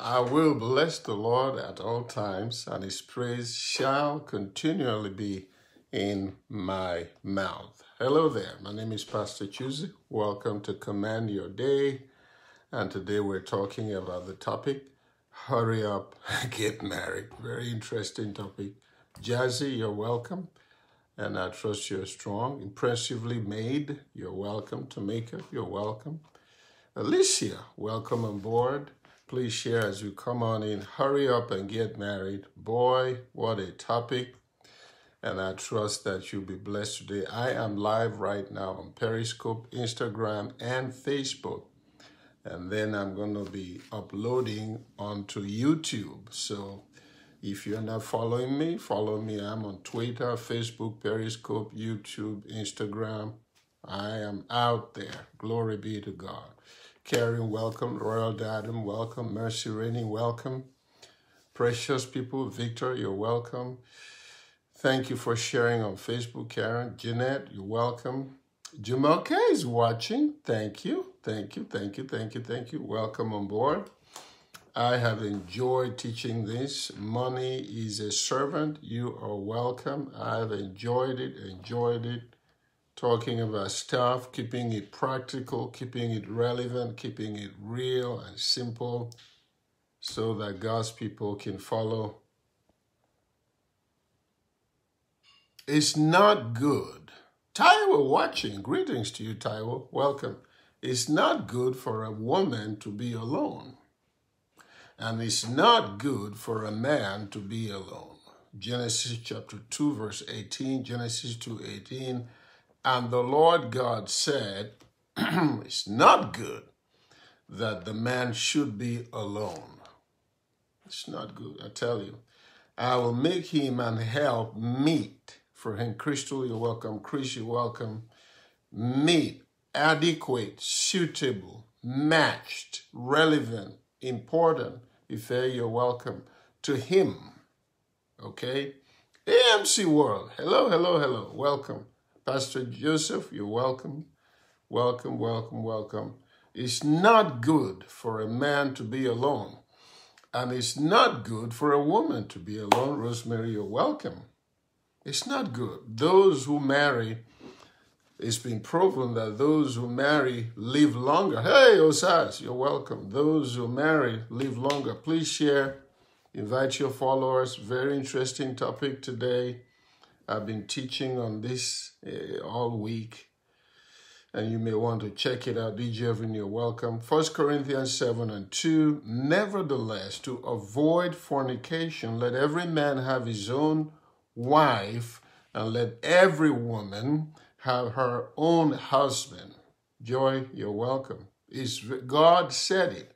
I will bless the Lord at all times, and his praise shall continually be in my mouth. Hello there. My name is Pastor Chuzi. Welcome to Command Your Day. And today we're talking about the topic, hurry up, get married. Very interesting topic. Jazzy, you're welcome. And I trust you're strong. Impressively made, you're welcome. Tamika, you're welcome. Alicia, welcome on board. Please share as you come on in. Hurry up and get married. Boy, what a topic. And I trust that you'll be blessed today. I am live right now on Periscope, Instagram, and Facebook. And then I'm going to be uploading onto YouTube. So if you're not following me, follow me. I'm on Twitter, Facebook, Periscope, YouTube, Instagram. I am out there. Glory be to God. Karen, welcome. Royal Dadam, welcome. Mercy Rainey, welcome. Precious people, Victor, you're welcome. Thank you for sharing on Facebook, Karen. Jeanette, you're welcome. Jamoke is watching. Thank you. Thank you. Thank you. Thank you. Thank you. Welcome on board. I have enjoyed teaching this. Money is a servant. You are welcome. I've enjoyed it. Talking about stuff, keeping it practical, keeping it relevant, keeping it real and simple so that God's people can follow. It's not good. Taiwo watching. Greetings to you, Taiwo. Welcome. It's not good for a woman to be alone. And it's not good for a man to be alone. Genesis chapter 2, verse 18. Genesis 2:18. And the Lord God said, it's not good that the man should be alone. It's not good, I tell you. I will make him and help meet for him. Crystal, you're welcome. Chris, you're welcome. Meet, adequate, suitable, matched, relevant, important. Ife, you're welcome. To him. Okay? AMC World. Hello, hello, hello. Welcome. Pastor Joseph, you're welcome. Welcome, welcome, welcome. It's not good for a man to be alone. And it's not good for a woman to be alone. Rosemary, you're welcome. It's not good. Those who marry, it's been proven that those who marry live longer. Hey, Osas, you're welcome. Those who marry live longer. Please share. Invite your followers. Very interesting topic today. I've been teaching on this all week, and you may want to check it out. DJ Evan, you're welcome. 1 Corinthians 7:2. Nevertheless, to avoid fornication, let every man have his own wife, and let every woman have her own husband. Joy, you're welcome. God said it.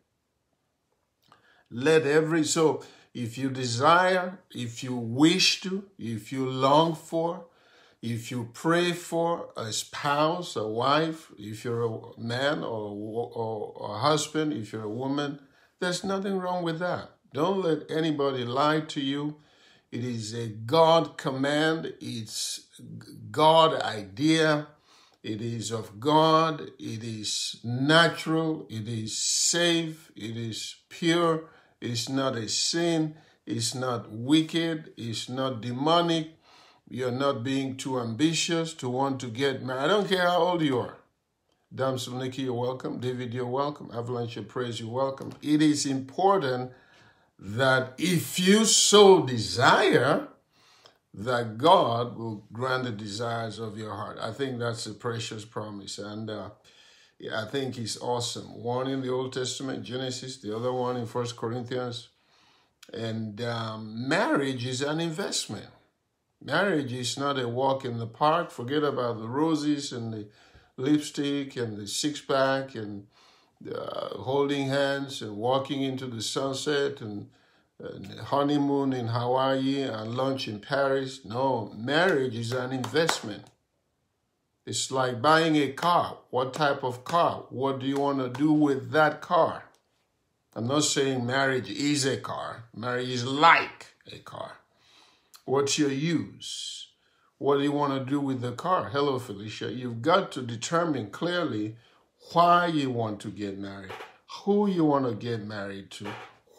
So if you desire, if you wish to, if you long for, if you pray for a spouse, a wife, if you're a man or a husband, if you're a woman, there's nothing wrong with that. Don't let anybody lie to you. It is a God command. It's God idea. It is of God. It is natural. It is safe. It is pure. It's not a sin. It's not wicked. It's not demonic. You're not being too ambitious to want to get married. I don't care how old you are. Damsel Nikki, you're welcome. David, you're welcome. Avalanche of Praise, you're welcome. It is important that if you so desire, that God will grant the desires of your heart. I think that's a precious promise. And I think it's awesome. One in the Old Testament, Genesis, the other one in 1 Corinthians. And marriage is an investment. Marriage is not a walk in the park. Forget about the roses and the lipstick and the six-pack and holding hands and walking into the sunset and honeymoon in Hawaii and lunch in Paris. No, marriage is an investment. It's like buying a car. What type of car? What do you want to do with that car? I'm not saying marriage is a car. Marriage is like a car. What's your use? What do you want to do with the car? Hello, Felicia. You've got to determine clearly why you want to get married, who you want to get married to,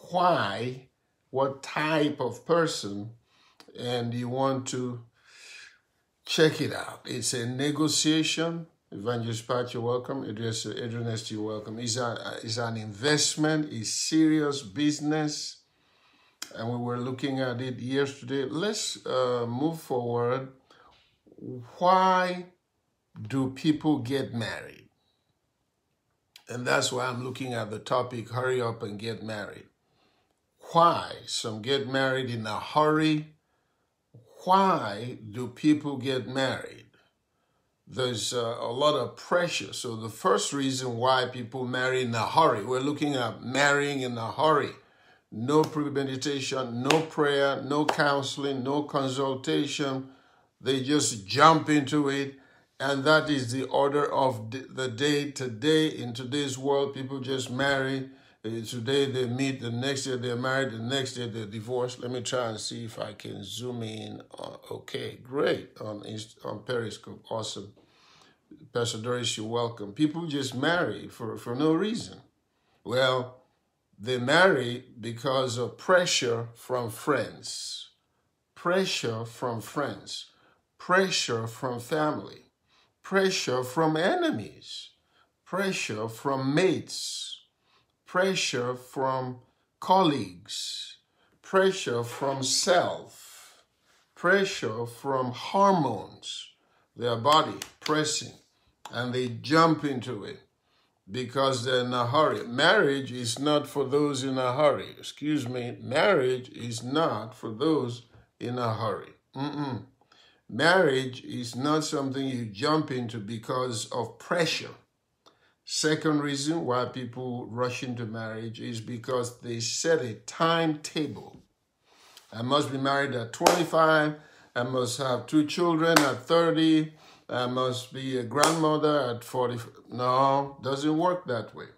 why, what type of person, and you want to check it out. It's a negotiation. Evangelist Pat, you're welcome. Adrian Esther, you're welcome. It's an investment. It's serious business. And we were looking at it yesterday. Let's move forward. Why do people get married? And that's why I'm looking at the topic, hurry up and get married. Why? Some get married in a hurry. Why do people get married? There's a lot of pressure. So the first reason why people marry in a hurry, we're looking at marrying in a hurry. No premeditation, no prayer, no counseling, no consultation. They just jump into it. And that is the order of the day today. In today's world, people just marry. Today they meet, the next year they're married, the next year they're divorced. Let me try and see if I can zoom in. Okay, great, on Periscope, awesome. Pastor Doris, you're welcome. People just marry for no reason. Well, they marry because of pressure from friends, pressure from friends, pressure from family, pressure from enemies, pressure from mates, pressure from colleagues, pressure from self, pressure from hormones, their body pressing, and they jump into it because they're in a hurry. Marriage is not for those in a hurry. Excuse me, marriage is not for those in a hurry. Marriage is not something you jump into because of pressure. Second reason why people rush into marriage is because they set a timetable. I must be married at 25. I must have 2 children at 30. I must be a grandmother at 40. No, doesn't work that way.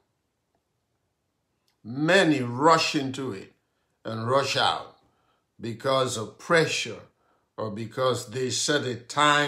Many rush into it and rush out because of pressure or because they set a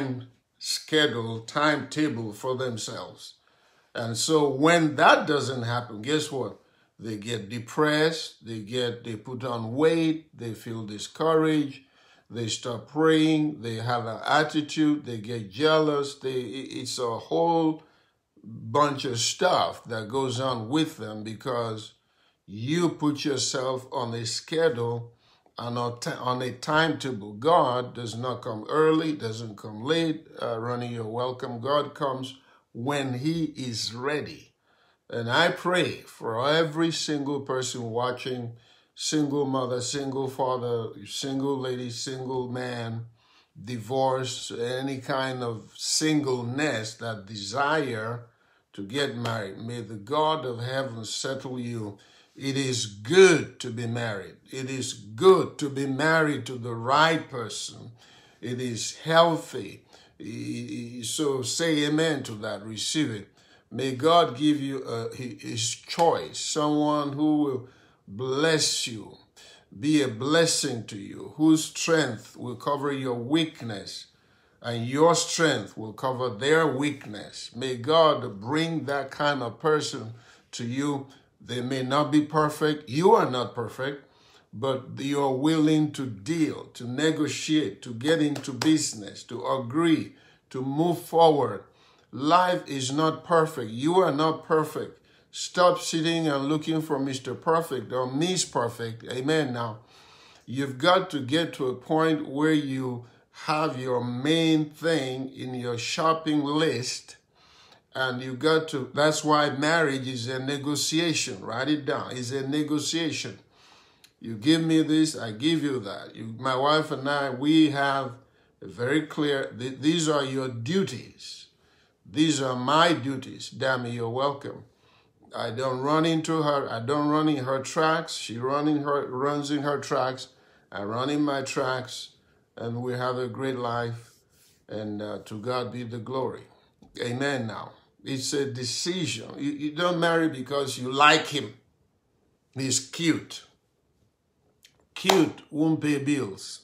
timetable for themselves. And so when that doesn't happen, guess what? They get depressed, they put on weight, they feel discouraged, they stop praying, they have an attitude, they get jealous, it's a whole bunch of stuff that goes on with them because you put yourself on a schedule and on a timetable. God does not come early, doesn't come late. Ronnie, you're welcome. God comes when he is ready. And I pray for every single person watching, single mother, single father, single lady, single man, divorce, any kind of singleness that desire to get married. May the God of heaven settle you. It is good to be married. It is good to be married to the right person. It is healthy. So say amen to that. Receive it. May God give you his choice, someone who will bless you, be a blessing to you, whose strength will cover your weakness, and your strength will cover their weakness. May God bring that kind of person to you. They may not be perfect. You are not perfect, but you're willing to deal, to negotiate, to get into business, to agree, to move forward. Life is not perfect. You are not perfect. Stop sitting and looking for Mr. Perfect or Miss Perfect. Amen. Now, you've got to get to a point where you have your main thing in your shopping list. And you got to, that's why marriage is a negotiation. Write it down. It's a negotiation. You give me this, I give you that. My wife and I, we have a very clear, these are your duties. These are my duties. Dammy, you're welcome. I don't run into her. I don't run in her tracks. She runs in her tracks. I run in my tracks. And we have a great life. And to God be the glory. Amen now. It's a decision. You don't marry because you like him. He's cute. Cute won't pay bills.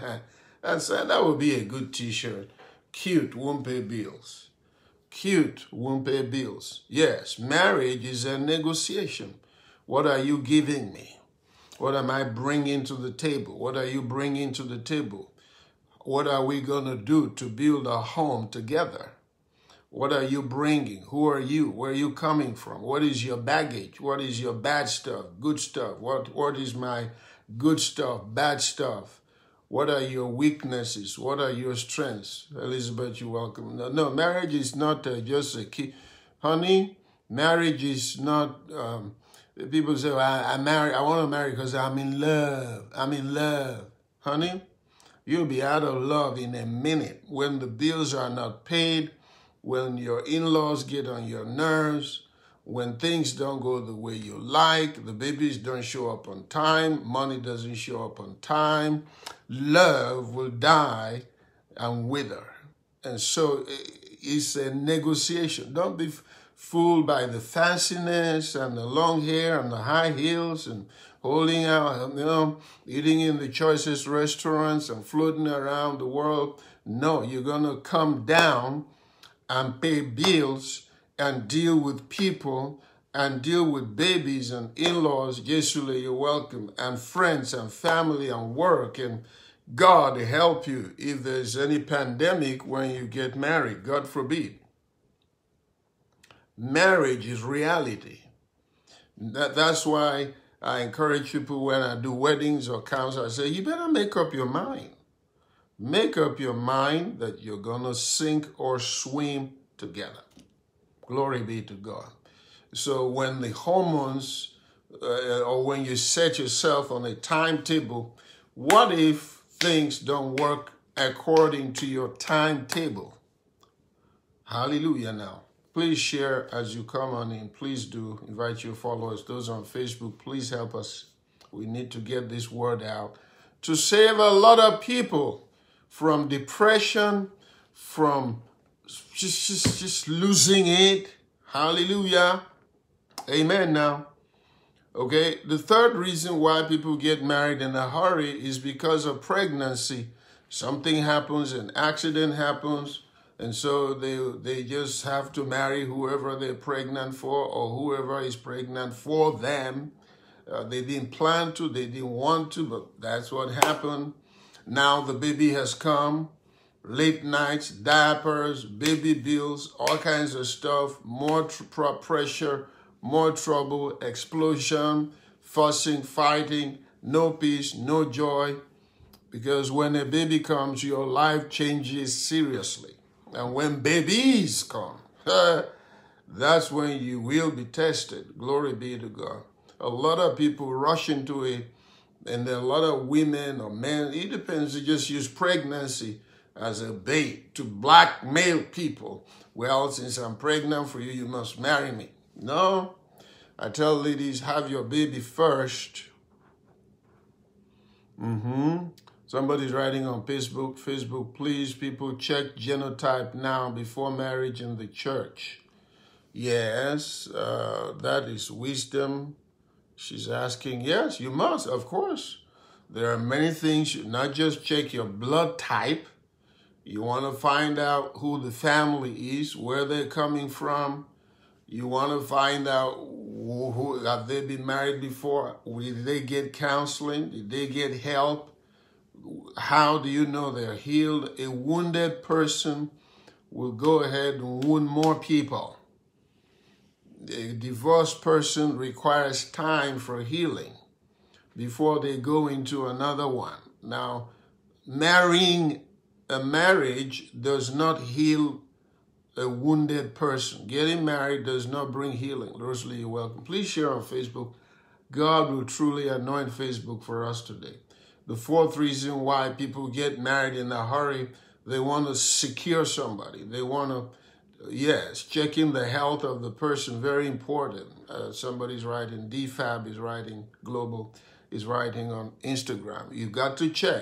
That would be a good t-shirt. Cute won't pay bills. Cute won't pay bills. Yes, marriage is a negotiation. What are you giving me? What am I bringing to the table? What are you bringing to the table? What are we going to do to build a home together? What are you bringing? Who are you? Where are you coming from? What is your baggage? What is your bad stuff, good stuff? What is my good stuff, bad stuff? What are your weaknesses? What are your strengths? Elizabeth, you're welcome. No, marriage is not just a key. Honey, marriage is not, people say, well, I want to marry because I'm in love. I'm in love. Honey, you'll be out of love in a minute when the bills are not paid, when your in-laws get on your nerves, when things don't go the way you like, the babies don't show up on time, money doesn't show up on time, love will die and wither. And so it's a negotiation. Don't be fooled by the fanciness and the long hair and the high heels and holding out, eating in the choicest restaurants and floating around the world. No, you're going to come down and pay bills and deal with people and deal with babies and in-laws. Yeshua, you're welcome. And friends and family and work. And God help you if there's any pandemic when you get married. God forbid. Marriage is reality. That's why I encourage people when I do weddings or counsel, I say, you better make up your mind. Make up your mind that you're going to sink or swim together. Glory be to God. So when the hormones, or when you set yourself on a timetable, what if things don't work according to your timetable? Hallelujah now. Please share as you come on in. Please do invite your followers. Those on Facebook, please help us. We need to get this word out to save a lot of people from depression, from just losing it. Hallelujah. Amen now. Okay, the third reason why people get married in a hurry is because of pregnancy. Something happens, an accident happens, and so they just have to marry whoever they're pregnant for or whoever is pregnant for them. They didn't plan to, they didn't want to, but that's what happened. Now the baby has come, late nights, diapers, baby bills, all kinds of stuff, more pressure, more trouble, explosion, fussing, fighting, no peace, no joy. Because when a baby comes, your life changes seriously. And when babies come, that's when you will be tested. Glory be to God. A lot of people rush into it. And there are a lot of women or men, it depends, they just use pregnancy as a bait to blackmail people. Well, since I'm pregnant for you, you must marry me. No, I tell ladies, have your baby first. Somebody's writing on Facebook, please, people, check genotype now before marriage in the church. Yes, that is wisdom. She's asking, yes, you must, of course. There are many things, not just check your blood type. You want to find out who the family is, where they're coming from. You want to find out who have they been married before? Did they get counseling? Did they get help? How do you know they're healed? A wounded person will go ahead and wound more people. A divorced person requires time for healing before they go into another one. Now, marrying a marriage does not heal a wounded person. Getting married does not bring healing. Rosalie, you're welcome. Please share on Facebook. God will truly anoint Facebook for us today. The fourth reason why people get married in a hurry, they want to secure somebody. They want to, yes, checking the health of the person, very important. Somebody's writing, DFAB is writing, Global is writing on Instagram. You've got to check.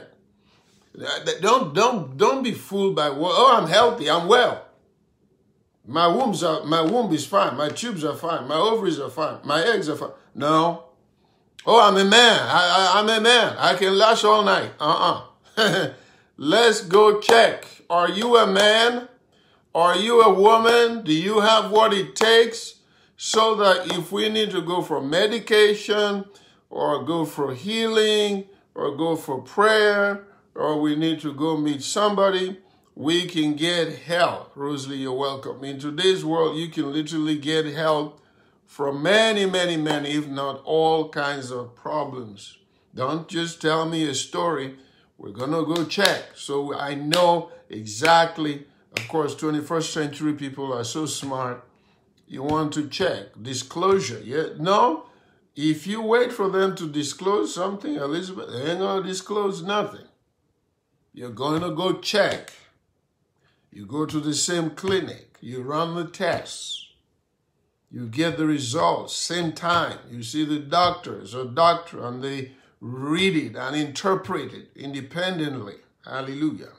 Don't be fooled by, oh, I'm healthy, I'm well. My womb is fine, my tubes are fine, my ovaries are fine, my eggs are fine. No. Oh, I'm a man. I'm a man. I can last all night. Let's go check. Are you a man? Are you a woman? Do you have what it takes so that if we need to go for medication, or go for healing, or go for prayer, or we need to go meet somebody, we can get help. Rosalie, you're welcome. In today's world, you can literally get help from many, many, many, if not all kinds of problems. Don't just tell me a story. We're going to go check. So I know exactly. Of course, 21st century people are so smart. You want to check. Disclosure. Yeah? No, if you wait for them to disclose something, Elizabeth, they ain't going to disclose nothing. You're going to go check. You go to the same clinic. You run the tests. You get the results. Same time. You see the doctors or doctor, and they read it and interpret it independently. Hallelujah.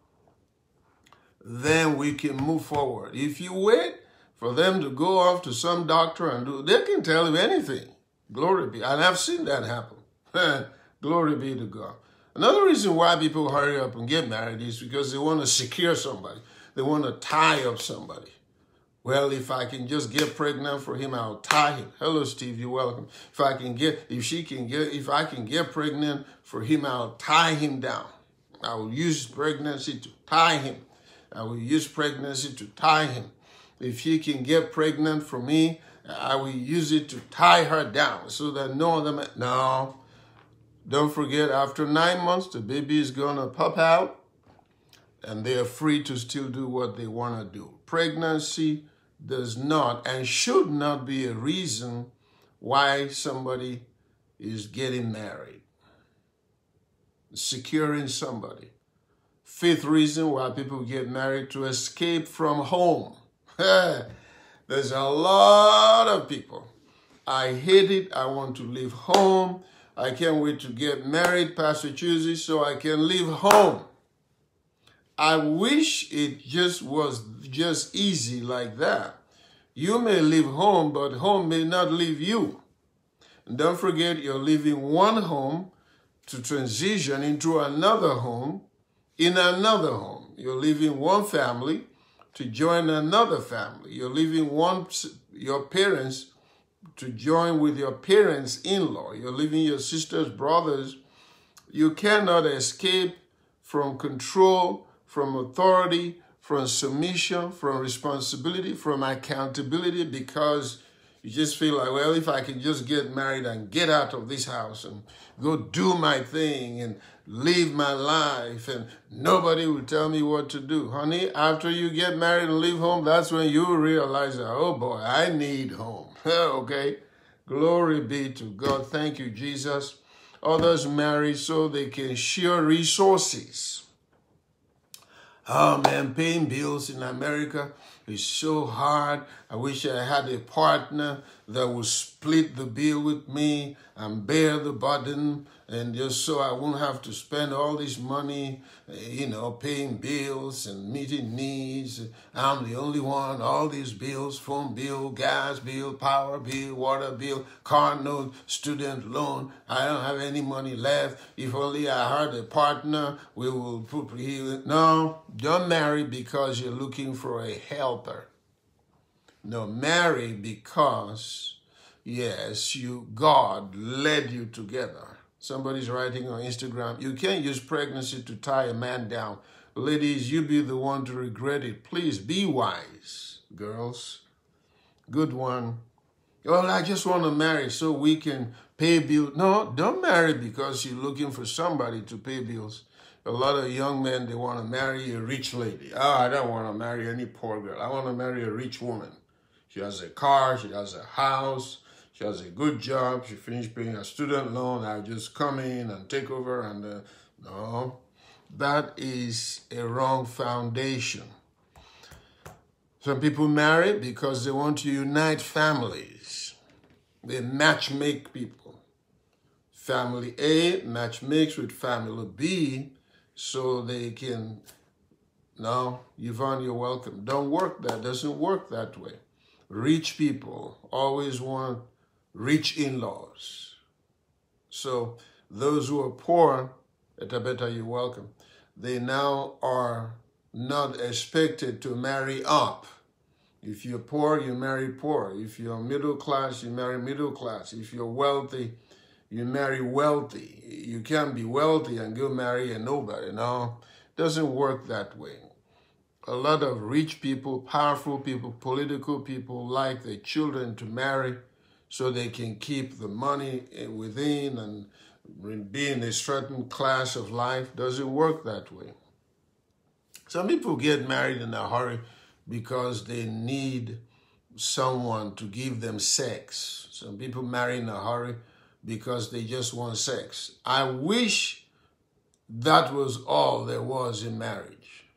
Then we can move forward. If you wait for them to go off to some doctor and do, they can tell you anything. Glory be. And I've seen that happen. Glory be to God. Another reason why people hurry up and get married is because they want to secure somebody. They want to tie up somebody. Well, if I can just get pregnant for him, I'll tie him. Hello, Steve, you're welcome. If I can get pregnant for him, I'll tie him down. I will use pregnancy to tie him. I will use pregnancy to tie him. If he can get pregnant for me, I will use it to tie her down so that no other man. No. Don't forget, after 9 months, the baby is going to pop out and they are free to still do what they want to do. Pregnancy does not and should not be a reason why somebody is getting married. Securing somebody. Fifth reason why people get married: to escape from home. There's a lot of people. I hate it. I want to leave home. I can't wait to get married, Pastor Tuesday, so I can leave home. I wish it was just easy like that. You may leave home, but home may not leave you. And don't forget, you're leaving one home to transition into another home in another home. You're leaving one family to join another family. You're leaving your parents to join with your parents' in-law. You're leaving your sisters, brothers. You cannot escape from control, from authority, from submission, from responsibility, from accountability, because you just feel like, well, if I can just get married and get out of this house and go do my thing and live my life and nobody will tell me what to do. Honey, after you get married and leave home, that's when you realize that, oh boy, I need home. Okay? Glory be to God. Thank you, Jesus. Others marry so they can share resources. Oh man, paying bills in America is so hard. I wish I had a partner that would split the bill with me and bear the burden, and just so I won't have to spend all this money, paying bills and meeting needs. I'm the only one, all these bills: phone bill, gas bill, power bill, water bill, car note, student loan. I don't have any money left. If only I had a partner, we will put healing. No, don't marry because you're looking for a helper. No, marry because, yes, God led you together. Somebody's writing on Instagram, you can't use pregnancy to tie a man down. Ladies, you be the one to regret it. Please be wise, girls. Good one. Well, I just want to marry so we can pay bills. No, don't marry because you're looking for somebody to pay bills. A lot of young men, they want to marry a rich lady. Oh, I don't want to marry any poor girl. I want to marry a rich woman. She has a car, she has a house, she has a good job, she finished paying her student loan, I'll just come in and take over. And no, that is a wrong foundation. Some people marry because they want to unite families. They matchmake people. Family A matchmakes with family B so they can, no, Yvonne, you're welcome. Don't work that, doesn't work that way. Rich people always want rich in-laws. So those who are poor, you're welcome. They now are not expected to marry up. If you're poor, you marry poor. If you're middle class, you marry middle class. If you're wealthy, you marry wealthy. You can't be wealthy and go marry a nobody. No, it doesn't work that way. A lot of rich people, powerful people, political people like their children to marry so they can keep the money within and be in a certain class of life. Doesn't work that way. Some people get married in a hurry because they need someone to give them sex. Some people marry in a hurry because they just want sex. I wish that was all there was in marriage.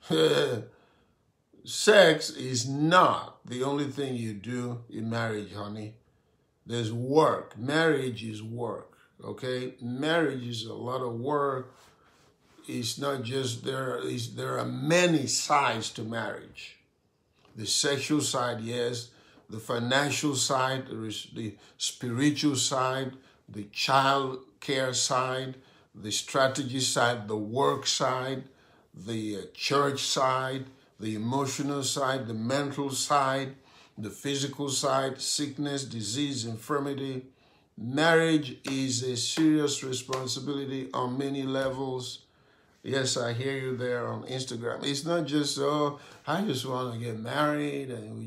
Sex is not the only thing you do in marriage, honey. There's work. Marriage is work, okay? Marriage is a lot of work. It's not just there are many sides to marriage. The sexual side, yes. The financial side, there is the spiritual side, the child care side, the strategy side, the work side, the church side, the emotional side, the mental side, the physical side, sickness, disease, infirmity. Marriage is a serious responsibility on many levels. Yes, I hear you there on Instagram. It's not just, oh, I just want to get married and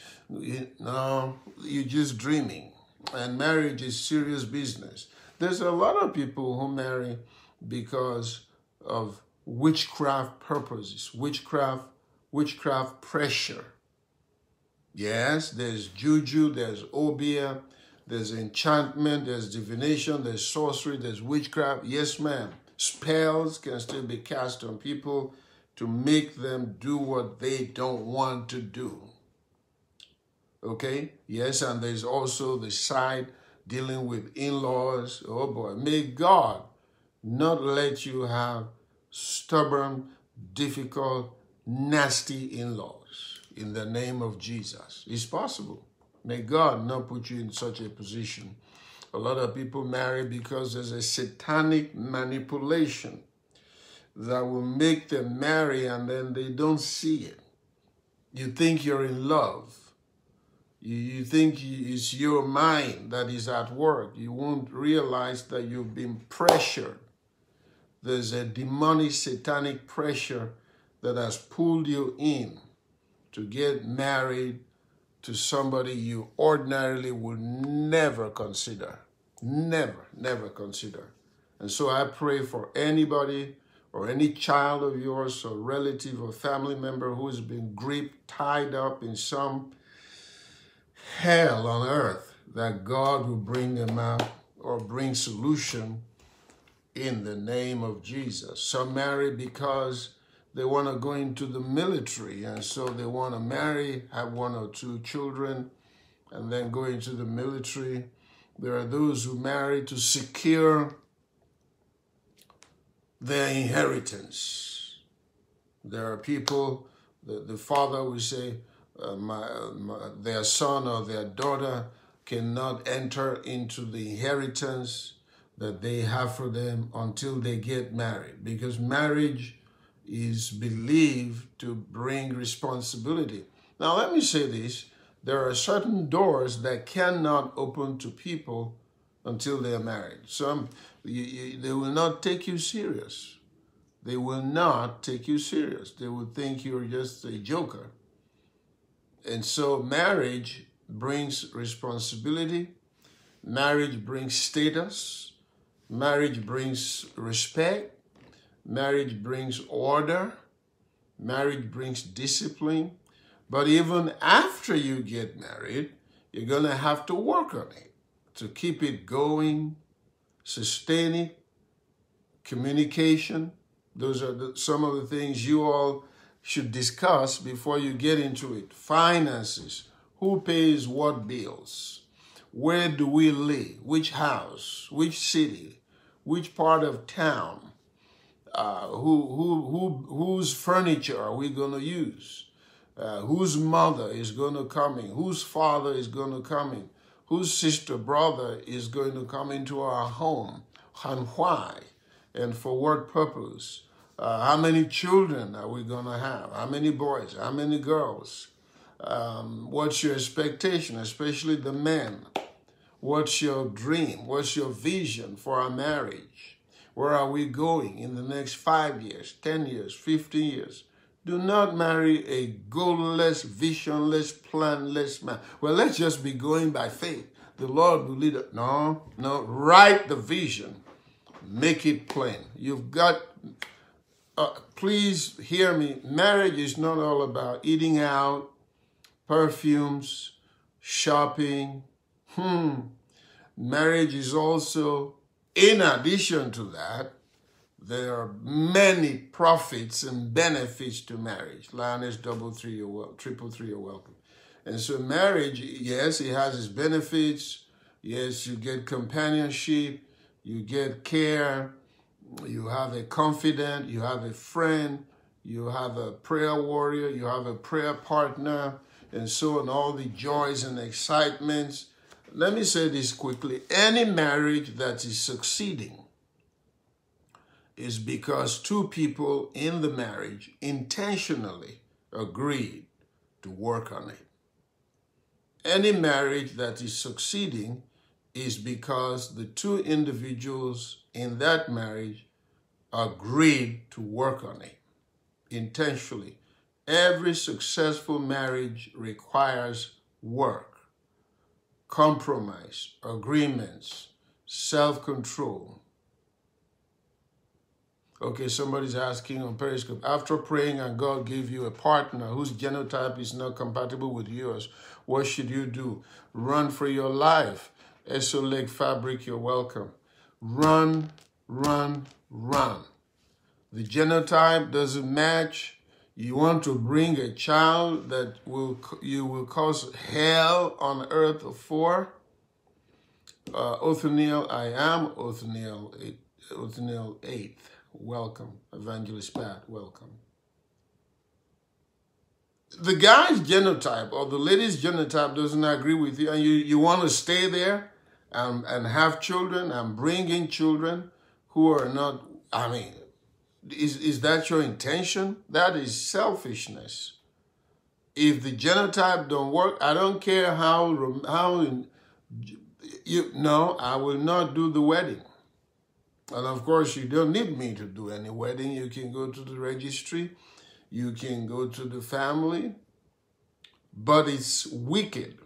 no, you're just dreaming. And marriage is serious business. There's a lot of people who marry because of witchcraft purposes, witchcraft pressure. Yes, there's juju, there's obeah, there's enchantment, there's divination, there's sorcery, there's witchcraft. Yes, ma'am. Spells can still be cast on people to make them do what they don't want to do. Okay? Yes, and there's also the side dealing with in-laws. Oh boy, may God not let you have stubborn, difficult, nasty in-laws in the name of Jesus. It's possible. May God not put you in such a position. A lot of people marry because there's a satanic manipulation that will make them marry and then they don't see it. You think you're in love. You think it's your mind that is at work. You won't realize that you've been pressured. There's a demonic, satanic pressure that has pulled you in to get married to somebody you ordinarily would never consider. Never consider. And so I pray for anybody or any child of yours or relative or family member who has been gripped, tied up in some hell on earth, that God will bring them out or bring solution in the name of Jesus. Some marry because they want to go into the military, and so they want to marry, have 1 or 2 children, and then go into the military. There are those who marry to secure their inheritance. There are people, the father will say, their son or their daughter cannot enter into the inheritance that they have for them until they get married, because marriage is believed to bring responsibility. Now, let me say this. There are certain doors that cannot open to people until they are married. They will not take you serious. They will not take you serious. They will think you're just a joker. And so marriage brings responsibility. Marriage brings status. Marriage brings respect. Marriage brings order. Marriage brings discipline. But even after you get married, you're going to have to work on it to keep it going, sustain it, communication. Those are some of the things you all should discuss before you get into it. Finances. Who pays what bills? Where do we live? Which house? Which city? Which part of town? Whose furniture are we going to use? Whose mother is going to come in? Whose father is going to come in? Whose sister, brother is going to come into our home? And why? And for what purpose? How many children are we going to have? How many boys? How many girls? What's your expectation, especially the men? What's your dream? What's your vision for our marriage? Where are we going in the next 5 years, 10 years, 15 years? Do not marry a goalless, visionless, planless man. Well, let's just be going by faith. The Lord will lead us. No, write the vision. Make it plain. You've got, please hear me. Marriage is not all about eating out, perfumes, shopping. Marriage is also, in addition to that, there are many profits and benefits to marriage. Lioness 333, you're welcome. And so marriage, yes, it has its benefits. Yes, you get companionship, you get care, you have a confidant, you have a friend, you have a prayer warrior, you have a prayer partner, and so on, all the joys and excitements. Let me say this quickly. Any marriage that is succeeding is because two people in the marriage intentionally agreed to work on it. Any marriage that is succeeding is because the two individuals in that marriage agreed to work on it intentionally. Every successful marriage requires work, compromise, agreements, self-control. Okay, somebody's asking on Periscope, after praying and God gave you a partner whose genotype is not compatible with yours, what should you do? Run for your life. Eso Leg Fabric, you're welcome. Run, run, run. The genotype doesn't match. You want to bring a child that you will cause hell on earth for? Othniel, I am Othniel 8th. Welcome. Evangelist Pat, welcome. The guy's genotype or the lady's genotype doesn't agree with you, and you want to stay there and have children and bring in children who are not, I mean, is that your intention? That is selfishness. If the genotype don't work, I don't care how no, I will not do the wedding. And of course, you don't need me to do any wedding. You can go to the registry. You can go to the family. But it's wicked.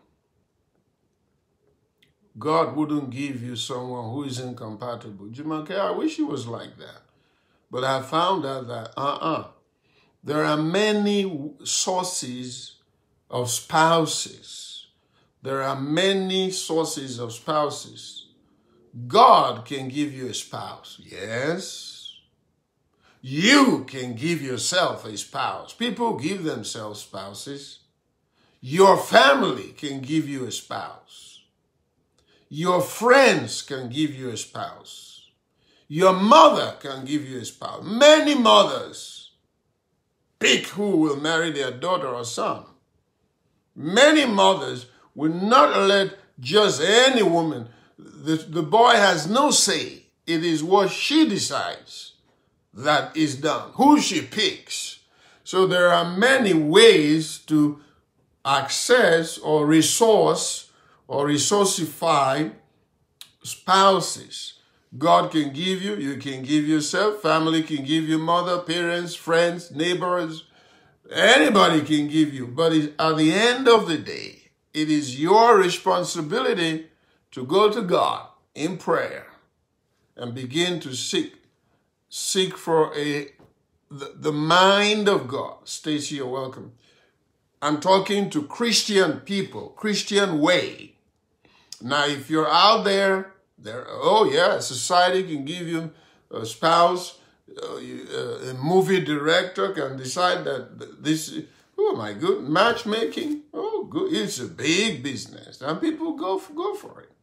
God wouldn't give you someone who is incompatible. Jumanke, I wish he was like that. But I found out that, there are many sources of spouses. There are many sources of spouses. God can give you a spouse. Yes. You can give yourself a spouse. People give themselves spouses. Your family can give you a spouse. Your friends can give you a spouse. Your mother can give you a spouse. Many mothers pick who will marry their daughter or son. Many mothers will not let just any woman. The boy has no say. It is what she decides that is done, who she picks. So there are many ways to access or resource or resourcify spouses. God can give you, you can give yourself, family can give you, mother, parents, friends, neighbors, anybody can give you. But at the end of the day, it is your responsibility to go to God in prayer and begin to seek for the mind of God. Stacy, you're welcome. I'm talking to Christian people, Christian way. Now, if you're out there, oh yeah, society can give you a spouse, a movie director can decide that this, oh my good, matchmaking, oh good, it's a big business, and people go for it.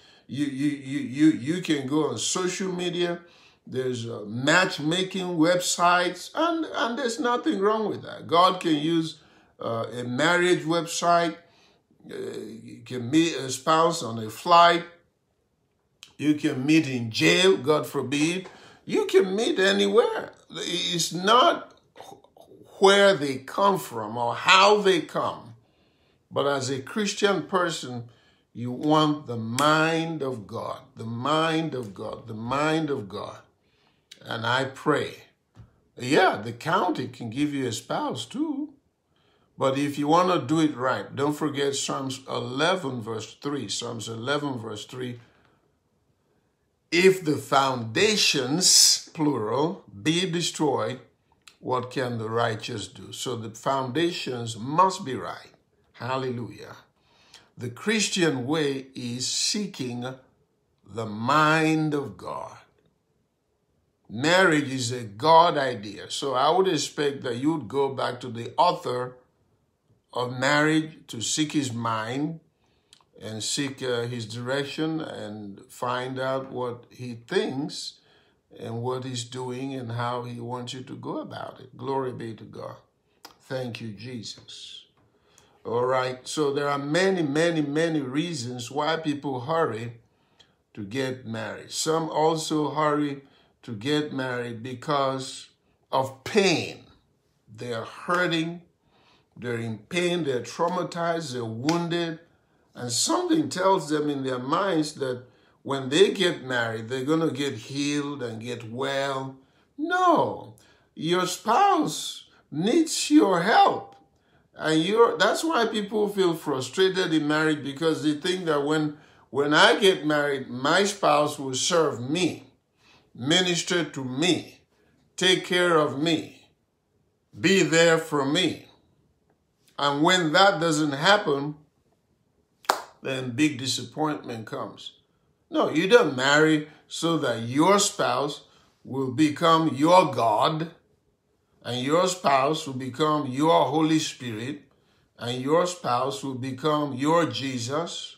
You can go on social media. There's matchmaking websites, and there's nothing wrong with that. God can use a marriage website. You can meet a spouse on a flight. You can meet in jail, God forbid. You can meet anywhere. It's not where they come from or how they come. But as a Christian person, You want the mind of God, the mind of God, the mind of God. And I pray, yeah, the county can give you a spouse too. But if you want to do it right, don't forget Psalms 11, verse 3. Psalms 11, verse 3. If the foundations, plural, be destroyed, what can the righteous do? So the foundations must be right. Hallelujah. The Christian way is seeking the mind of God. Marriage is a God idea. So I would expect that you would go back to the author of marriage to seek his mind and seek his direction and find out what he thinks and what he's doing and how he wants you to go about it. Glory be to God. Thank you, Jesus. All right. So there are many, many, many reasons why people hurry to get married. Some also hurry to get married because of pain. They're hurting. They're in pain. They're traumatized. They're wounded. And something tells them in their minds that when they get married, they're going to get healed and get well. No, your spouse needs your help. And that's why people feel frustrated in marriage, because they think that when I get married, my spouse will serve me, minister to me, take care of me, be there for me. And when that doesn't happen, then big disappointment comes. No, you don't marry so that your spouse will become your God, and your spouse will become your Holy Spirit, and your spouse will become your Jesus.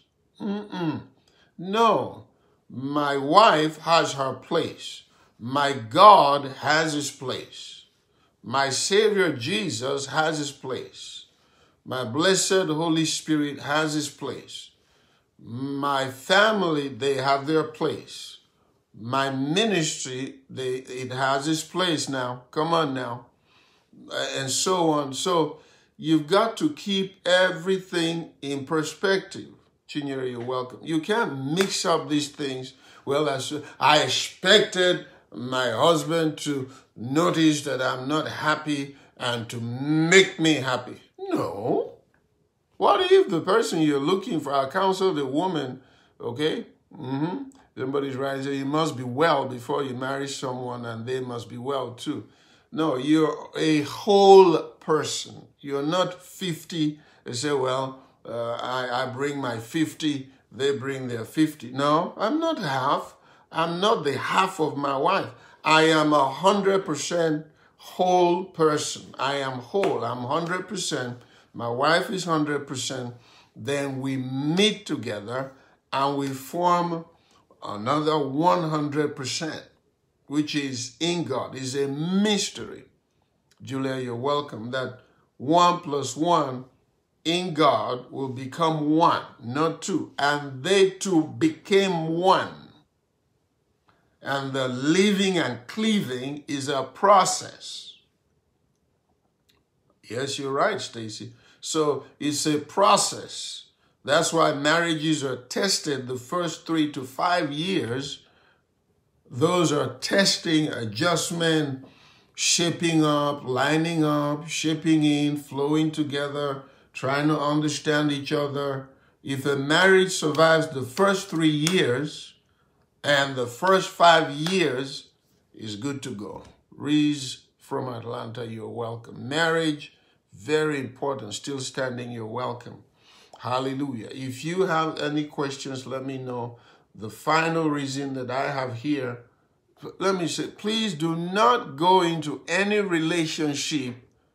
No, my wife has her place. My God has his place. My Savior Jesus has his place. My blessed Holy Spirit has his place. My family, they have their place. My ministry, it has its place now. Come on now. And so on. So you've got to keep everything in perspective. Chinyere, you're welcome. You can't mix up these things. Well, I expected my husband to notice that I'm not happy and to make me happy. No. What if the person you're looking for, I counsel the woman, okay? Somebody's right, so you must be well before you marry someone, and they must be well too. No, you're a whole person. You're not 50. They say, well, I bring my 50, they bring their 50. No, I'm not half. I'm not the half of my wife. I am 100% whole person. I am whole. I'm 100%. My wife is 100%. Then we meet together and we form another 100%, which is in God. It's a mystery. Julia, you're welcome. That 1 + 1 in God will become 1, not 2. And they two became 1. And the living and cleaving is a process. Yes, you're right, Stacy. So it's a process. That's why marriages are tested the first 3 to 5 years. Those are testing, adjustment, shaping up, lining up, shaping in, flowing together, trying to understand each other. If a marriage survives the first 3 years and the first 5 years, is good to go. Reese from Atlanta, you're welcome. Marriage, very important. Still standing, you're welcome. Hallelujah. If you have any questions, let me know. The final reason that I have here, let me say, please do not go into any relationship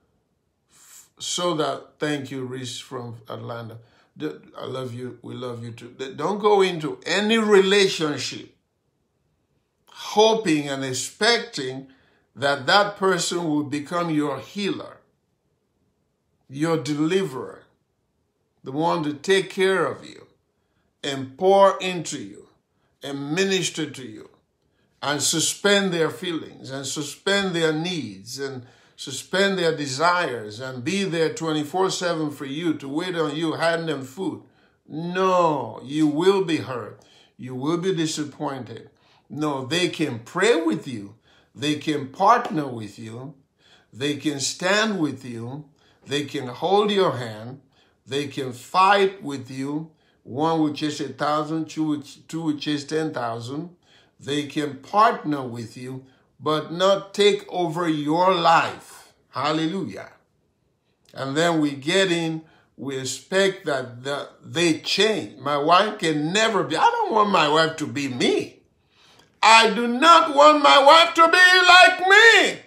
so that, thank you, Reese from Atlanta. I love you. We love you too. Don't go into any relationship hoping and expecting that that person will become your healer, your deliverer, the one to take care of you and pour into you and minister to you and suspend their feelings and suspend their needs and suspend their desires and be there 24/7 for you, to wait on you, hand them food. No, you will be hurt. You will be disappointed. No, they can pray with you. They can partner with you. They can stand with you. They can hold your hand. They can fight with you. One will chase 1,000, two will chase 10,000. They can partner with you, but not take over your life. Hallelujah. And then we expect that they change. My wife can never be. I don't want my wife to be me. I do not want my wife to be like me.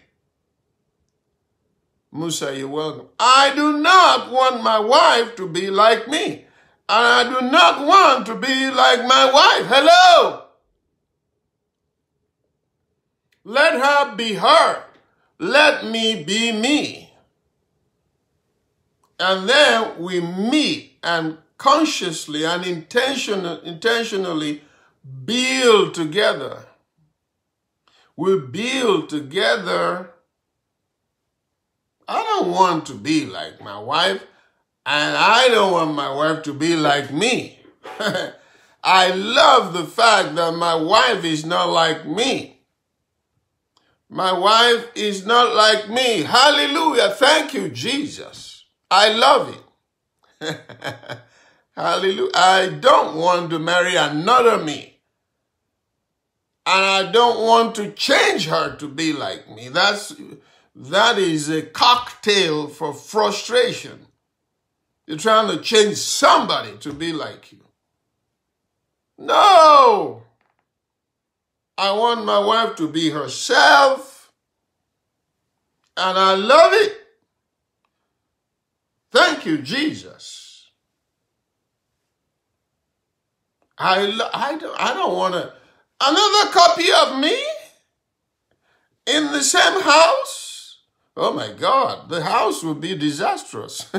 Musa, you're welcome. I do not want my wife to be like me. And I do not want to be like my wife. Hello. Let her be her. Let me be me. And then we meet and consciously and intentionally build together. We build together. I don't want to be like my wife, and I don't want my wife to be like me. I love the fact that my wife is not like me. My wife is not like me. Hallelujah. Thank you, Jesus. I love it. Hallelujah. I don't want to marry another me. And I don't want to change her to be like me. That is a cocktail for frustration. You're trying to change somebody to be like you. No! I want my wife to be herself. And I love it. Thank you, Jesus. I don't want to... Another copy of me in the same house? Oh my God, the house would be disastrous.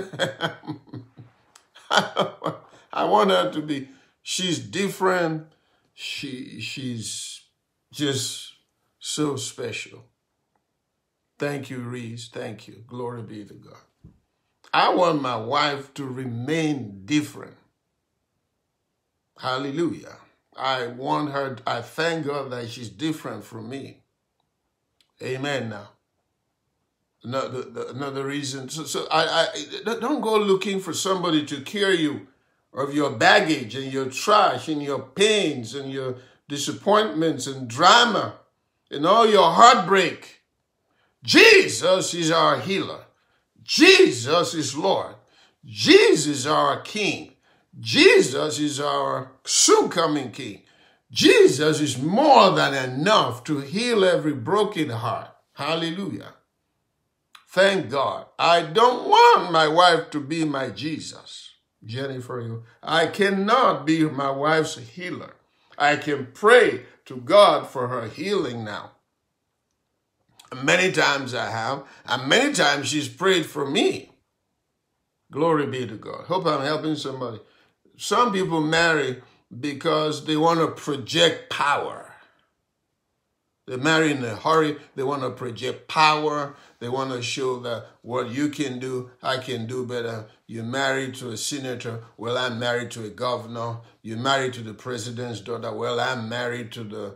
I want her to be, she's different. She's just so special. Thank you, Reese. Thank you. Glory be to God. I want my wife to remain different. Hallelujah. I want her, I thank God that she's different from me. Amen now. Another reason. So I don't go looking for somebody to cure you of your baggage and your trash and your pains and your disappointments and drama and all your heartbreak. Jesus is our healer. Jesus is Lord. Jesus is our King. Jesus is our soon-coming King. Jesus is more than enough to heal every broken heart. Hallelujah. Thank God. I don't want my wife to be my Jesus. Jennifer, I cannot be my wife's healer. I can pray to God for her healing now. Many times I have, and many times she's prayed for me. Glory be to God. Hope I'm helping somebody. Some people marry because they want to project power. They marry in a hurry. They want to project power. They want to show that what you can do, I can do better. You're married to a senator. Well, I'm married to a governor. You're married to the president's daughter. Well, I'm married to the...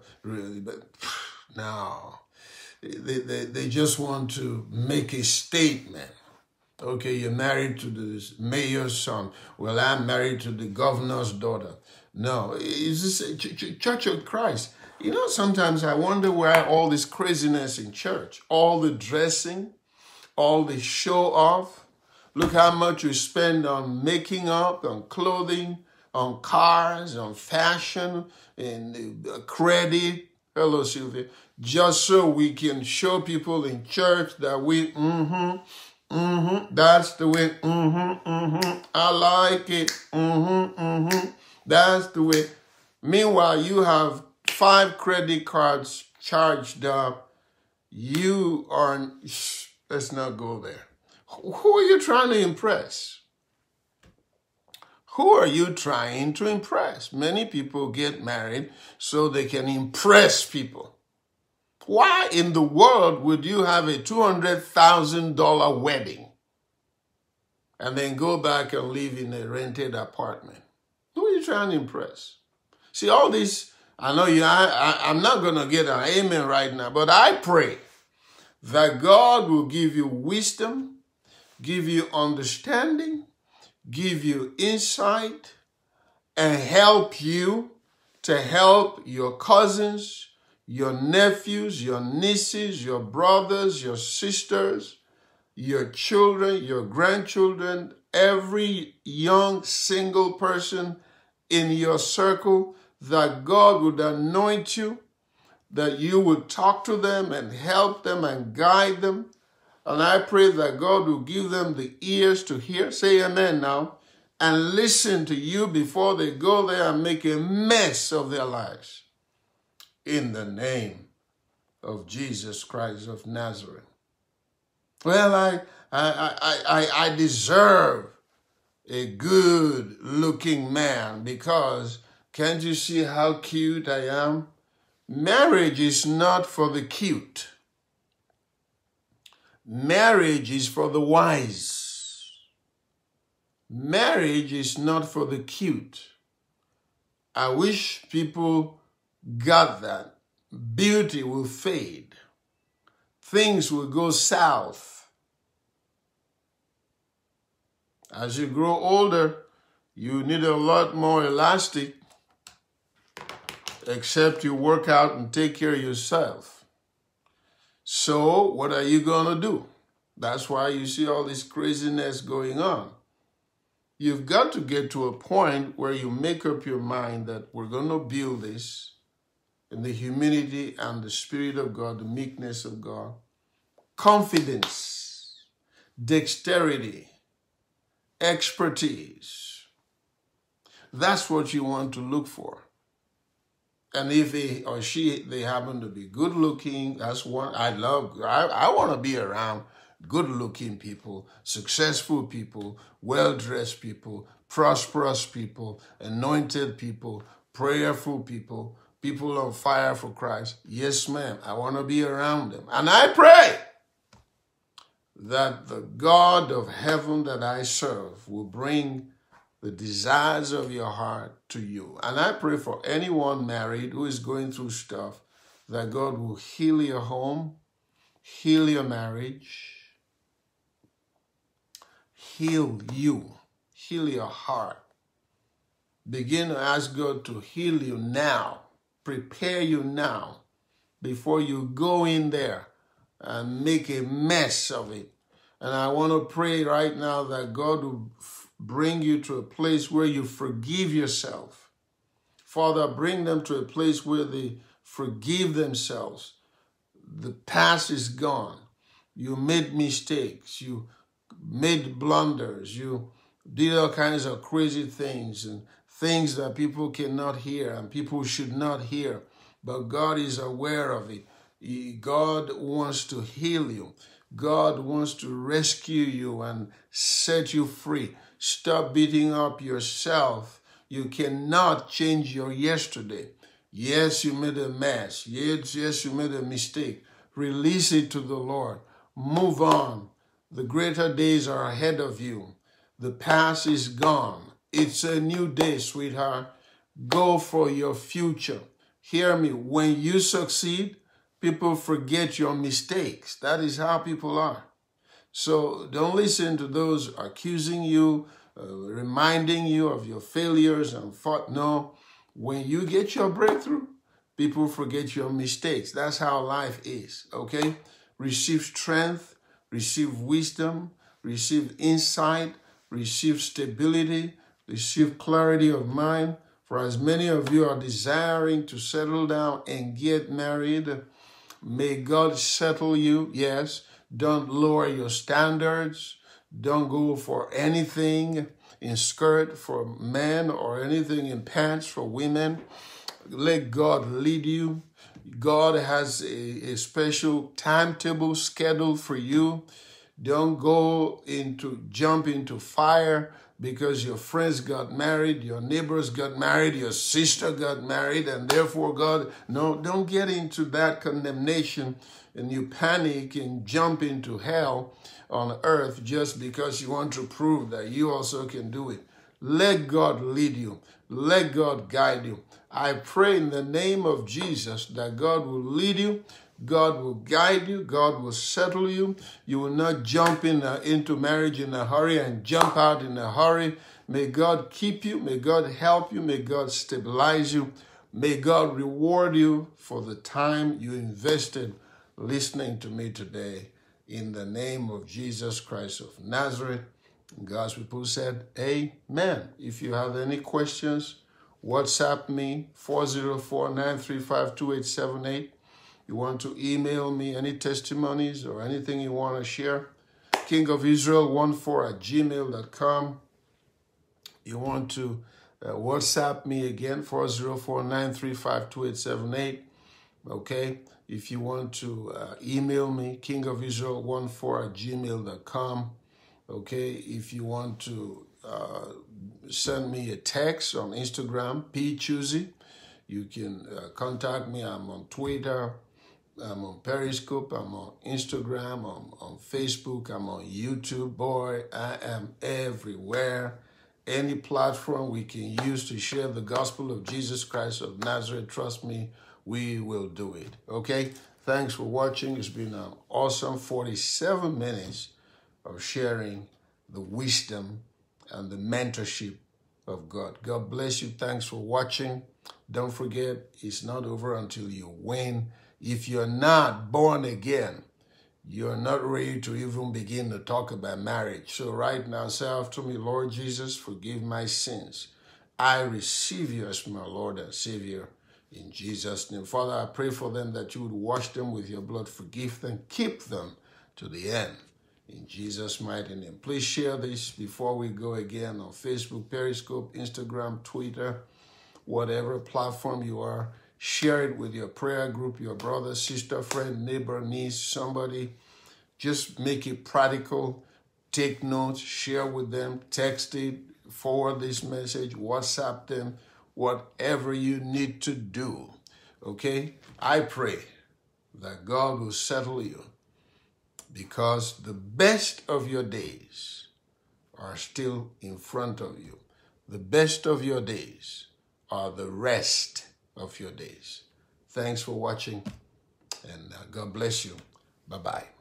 No. They just want to make a statement. Okay, you're married to the mayor's son. Well, I'm married to the governor's daughter. No, it's just Church of Christ. You know, sometimes I wonder why all this craziness in church, all the dressing, all the show off. Look how much we spend on making up, on clothing, on cars, on fashion, and credit. Hello, Sylvia. Just so we can show people in church that we, that's the way, I like it, that's the way. Meanwhile, you have 5 credit cards charged up. You are, let's not go there. Who are you trying to impress? Who are you trying to impress? Many people get married so they can impress people. Why in the world would you have a $200,000 wedding and then go back and live in a rented apartment? you trying to impress? See, all this, I know I'm not going to get an amen right now, but I pray that God will give you wisdom, give you understanding, give you insight, and help you to help your cousins, your nephews, your nieces, your brothers, your sisters, your children, your grandchildren, every young single person in your circle, that God would anoint you, that you would talk to them and help them and guide them. And I pray that God will give them the ears to hear, say amen now, and listen to you before they go there and make a mess of their lives. In the name of Jesus Christ of Nazareth. Well, I deserve a good-looking man because can't you see how cute I am? Marriage is not for the cute. Marriage is for the wise. Marriage is not for the cute. I wish people got that. Beauty will fade. Things will go south. As you grow older, you need a lot more elastic, except you work out and take care of yourself. So what are you going to do? That's why you see all this craziness going on. You've got to get to a point where you make up your mind that we're going to build this in the humility and the Spirit of God, the meekness of God, confidence, dexterity, expertise. That's what you want to look for. And if he or she, they happen to be good looking, that's one I love. I want to be around good looking people, successful people, well-dressed people, prosperous people, anointed people, prayerful people, people on fire for Christ. Yes, ma'am. I want to be around them. And I pray that the God of heaven that I serve will bring the desires of your heart to you. And I pray for anyone married who is going through stuff, that God will heal your home, heal your marriage, heal you, heal your heart. Begin to ask God to heal you now, prepare you now, before you go in there and make a mess of it. And I want to pray right now that God will bring you to a place where you forgive yourself. Father, bring them to a place where they forgive themselves. The past is gone. You made mistakes. You made blunders. You did all kinds of crazy things and things that people cannot hear and people should not hear. But God is aware of it. God wants to heal you. God wants to rescue you and set you free. Stop beating up yourself. You cannot change your yesterday. Yes, you made a mess. Yes, you made a mistake. Release it to the Lord. Move on. The greater days are ahead of you. The past is gone. It's a new day, sweetheart. Go for your future. Hear me. When you succeed, people forget your mistakes. That is how people are. So don't listen to those accusing you, reminding you of your failures and thought. No, when you get your breakthrough, people forget your mistakes. That's how life is, okay? Receive strength, receive wisdom, receive insight, receive stability, receive clarity of mind. For as many of you are desiring to settle down and get married, may God settle you, yes. Don't lower your standards. Don't go for anything in skirt for men or anything in pants for women. Let God lead you. God has a special timetable scheduled for you. Don't jump into fire because your friends got married, your neighbors got married, your sister got married, and therefore don't get into that condemnation and you panic and jump into hell on earth just because you want to prove that you also can do it. Let God lead you. Let God guide you. I pray in the name of Jesus that God will lead you. God will guide you. God will settle you. You will not jump into marriage in a hurry and jump out in a hurry. May God keep you. May God help you. May God stabilize you. May God reward you for the time you invested listening to me today. In the name of Jesus Christ of Nazareth. God's people said, amen. If you have any questions, WhatsApp me, 404-935-2878. You want to email me any testimonies or anything you want to share, kingofisrael14@gmail.com. You want to WhatsApp me again, 404-935-2878. Okay? If you want to email me, kingofisrael14@gmail.com. Okay? If you want to send me a text on Instagram, pchoosey, you can contact me. I'm on Twitter. I'm on Periscope, I'm on Instagram, I'm on Facebook, I'm on YouTube. Boy, I am everywhere. Any platform we can use to share the gospel of Jesus Christ of Nazareth, trust me, we will do it. Okay? Thanks for watching. It's been an awesome 47 minutes of sharing the wisdom and the mentorship of God. God bless you. Thanks for watching. Don't forget, it's not over until you win. If you're not born again, you're not ready to even begin to talk about marriage. So right now, say after me, Lord Jesus, forgive my sins. I receive you as my Lord and Savior in Jesus' name. Father, I pray for them that you would wash them with your blood, forgive them, keep them to the end. In Jesus' mighty name. Please share this before we go again on Facebook, Periscope, Instagram, Twitter, whatever platform you are. Share it with your prayer group, your brother, sister, friend, neighbor, niece, somebody. Just make it practical. Take notes, share with them, text it, forward this message, WhatsApp them, whatever you need to do. Okay? I pray that God will settle you, because the best of your days are still in front of you. The best of your days are the rest of your days. Thanks for watching, and God bless you. Bye-bye.